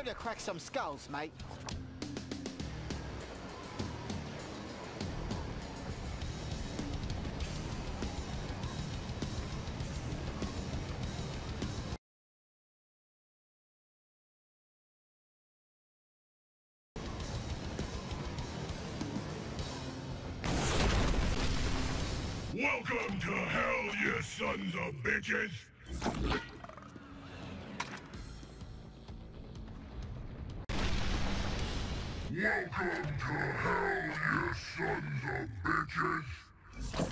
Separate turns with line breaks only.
Time to crack some skulls, mate.
Welcome to hell, you sons of bitches! Welcome to hell, you sons of bitches!